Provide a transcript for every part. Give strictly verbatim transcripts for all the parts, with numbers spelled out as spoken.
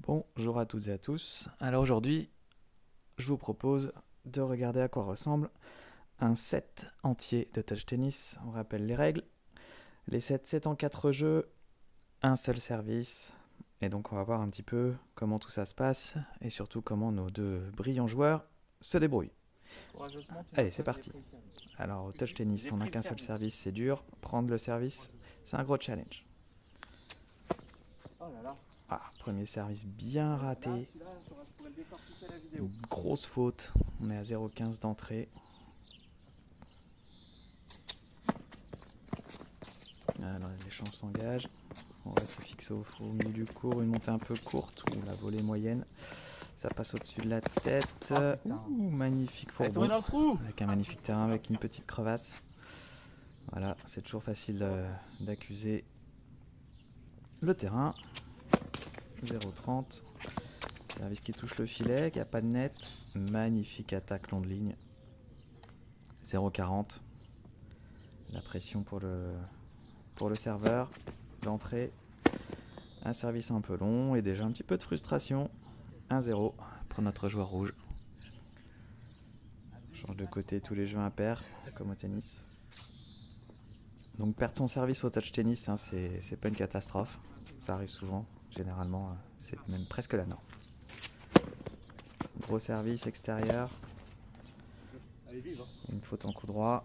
Bonjour à toutes et à tous. Alors aujourd'hui, je vous propose de regarder à quoi ressemble un set entier de touch tennis. On rappelle les règles. Les sets, c'est en quatre jeux, un seul service. Et donc on va voir un petit peu comment tout ça se passe et surtout comment nos deux brillants joueurs se débrouillent. Allez, c'est parti. Alors au touch tennis, on n'a qu'un seul service, c'est dur. Prendre le service, c'est un gros challenge. Ah, premier service bien raté. Une grosse faute. On est à zéro virgule quinze d'entrée. Alors l'échange s'engage. On reste fixe au, au milieu du court. Une montée un peu courte ou la volée moyenne. Ça passe au-dessus de la tête. Ouh, magnifique fourbon. Avec un magnifique terrain avec une petite crevasse. Voilà, c'est toujours facile d'accuser le terrain. zéro virgule trente. Service qui touche le filet, qui n'a pas de net. Magnifique attaque long de ligne. zéro virgule quarante. La pression pour le, pour le serveur. L'entrée. Un service un peu long et déjà un petit peu de frustration. un zéro pour notre joueur rouge. On change de côté tous les jeux impairs, comme au tennis. Donc perdre son service au touch tennis, hein, c'est pas une catastrophe. Ça arrive souvent. Généralement, c'est même presque la norme. Gros service extérieur. Une faute en coup droit.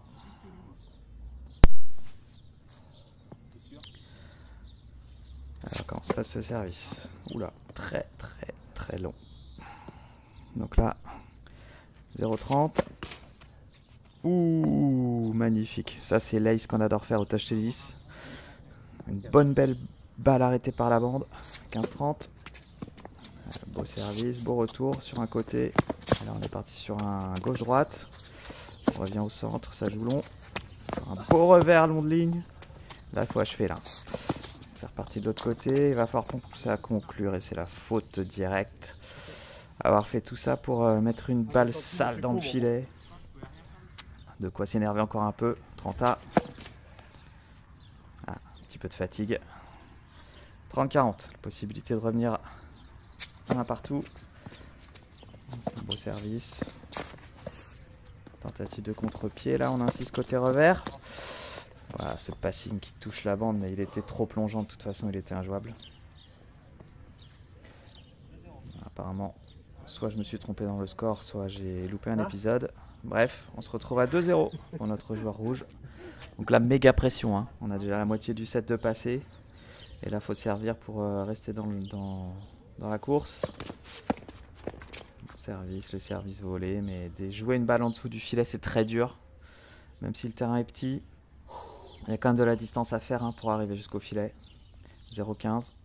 Alors comment se passe ce service? Oula, très très très long. Donc là, zéro virgule trente. Ouh, magnifique. Ça c'est l'ace qu'on adore faire au touch tennis. Une bonne belle balle arrêtée par la bande. quinze trente. Beau service, beau retour sur un côté. Là on est parti sur un gauche-droite. On revient au centre, ça joue long. Un beau revers long de ligne. Là il faut achever là. C'est reparti de l'autre côté. Il va falloir ça à conclure et c'est la faute directe. Avoir fait tout ça pour euh, mettre une balle sale dans le filet. De quoi s'énerver encore un peu. trente A. Ah, un petit peu de fatigue. trente quarante. Possibilité de revenir un partout. Beau service. Tentative de contre-pied. Là, on insiste côté revers. Voilà, ce passing qui touche la bande, mais il était trop plongeant. De toute façon, il était injouable. Apparemment, soit je me suis trompé dans le score, soit j'ai loupé un épisode. Bref, on se retrouve à deux zéro pour notre joueur rouge. Donc la méga pression, hein. On a déjà la moitié du set de passé. Et là, il faut servir pour euh, rester dans, le, dans, dans la course. Bon service, le service volé, mais des, jouer une balle en dessous du filet, c'est très dur. Même si le terrain est petit, il y a quand même de la distance à faire hein, pour arriver jusqu'au filet. zéro virgule quinze.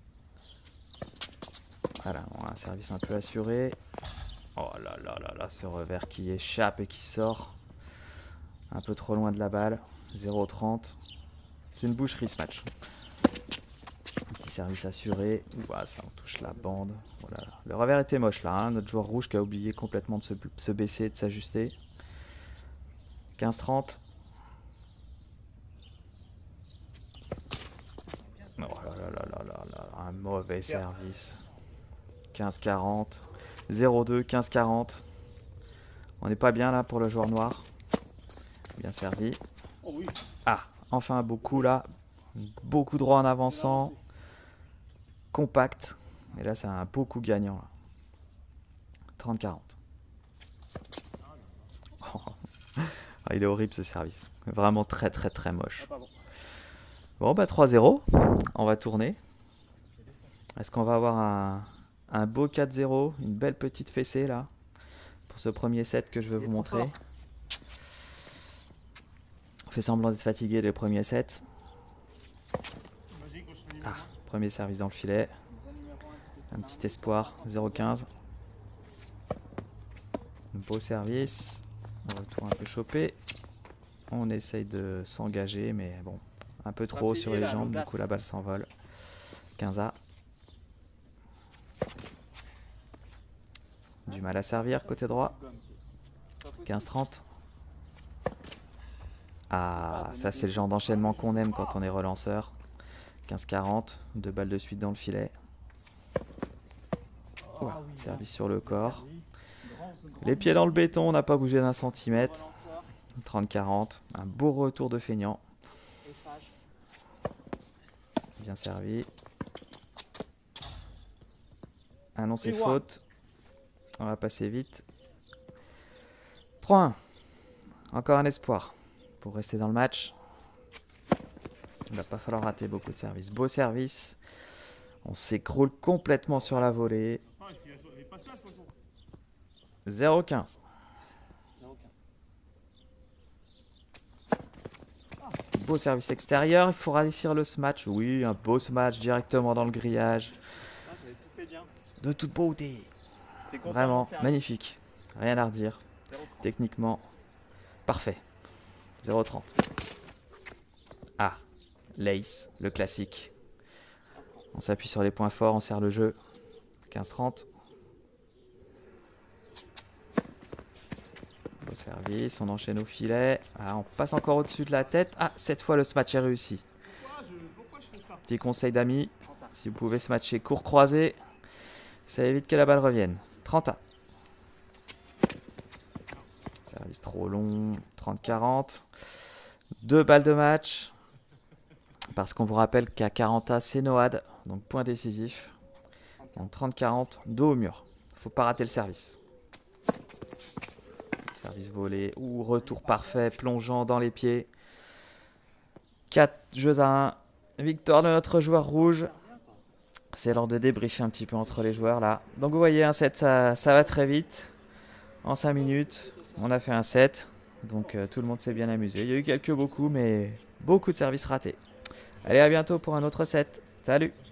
Voilà, on a un service un peu assuré. Oh là là là là, ce revers qui échappe et qui sort. Un peu trop loin de la balle. zéro virgule trente. C'est une boucherie ce match. Petit service assuré. Ouah, ça on touche la bande. Oh là là. Le revers était moche là. Hein. Notre joueur rouge qui a oublié complètement de se, se baisser et de s'ajuster. quinze trente. Oh là là là là là là. Un mauvais service. quinze quarante. zéro deux, quinze quarante. On n'est pas bien là pour le joueur noir. Bien servi. Ah, enfin un beau coup là. Beaucoup droit en avançant. Compact. Et là, c'est un beau coup gagnant. Là. trente quarante. Oh. Ah, il est horrible ce service. Vraiment très très très moche. Bon, bah trois zéro. On va tourner. Est-ce qu'on va avoir un, un beau quatre zéro? Une belle petite fessée là. Pour ce premier set que je vais vous montrer. On fait semblant d'être fatigué les premiers sets. Ah, premier service dans le filet. Un petit espoir, zéro virgule quinze. Un beau service. Retour un peu chopé. On essaye de s'engager, mais bon, un peu trop sur les jambes, du coup la balle s'envole. quinze A. Du mal à servir côté droit. quinze trente. Ah, ça c'est le genre d'enchaînement qu'on aime quand on est relanceur. quinze quarante, deux balles de suite dans le filet. Voilà, service sur le corps. Les pieds dans le béton, on n'a pas bougé d'un centimètre. trente quarante, un beau retour de feignant. Bien servi. Ah non, c'est faute. On va passer vite. trois un. Encore un espoir pour rester dans le match. Il va pas falloir rater beaucoup de services. Beau service. On s'écroule complètement sur la volée. zéro quinze. Beau service extérieur. Il faut réussir le smash. Oui, un beau smash directement dans le grillage. De toute beauté. Vraiment magnifique. Rien à redire. Techniquement, parfait. zéro trente. Ah, l'ace, le classique. On s'appuie sur les points forts, on serre le jeu. quinze trente. Beau service, on enchaîne au filet. Ah, on passe encore au-dessus de la tête. Ah, cette fois le smash est réussi. Petit conseil d'amis, si vous pouvez smatcher court croisé, ça évite que la balle revienne. trente à. Service trop long, trente quarante. Deux balles de match. Parce qu'on vous rappelle qu'à quarante à, c'est Noad. Donc point décisif. Donc trente quarante, dos au mur. Faut pas rater le service. Service volé. Ou retour parfait, plongeant dans les pieds. quatre jeux à un. Victoire de notre joueur rouge. C'est l'heure de débriefer un petit peu entre les joueurs là. Donc vous voyez, un set, ça, ça va très vite. En cinq minutes, on a fait un set. Donc euh, tout le monde s'est bien amusé. Il y a eu quelques beaucoup, mais beaucoup de services ratés. Allez, à bientôt pour un autre set. Salut!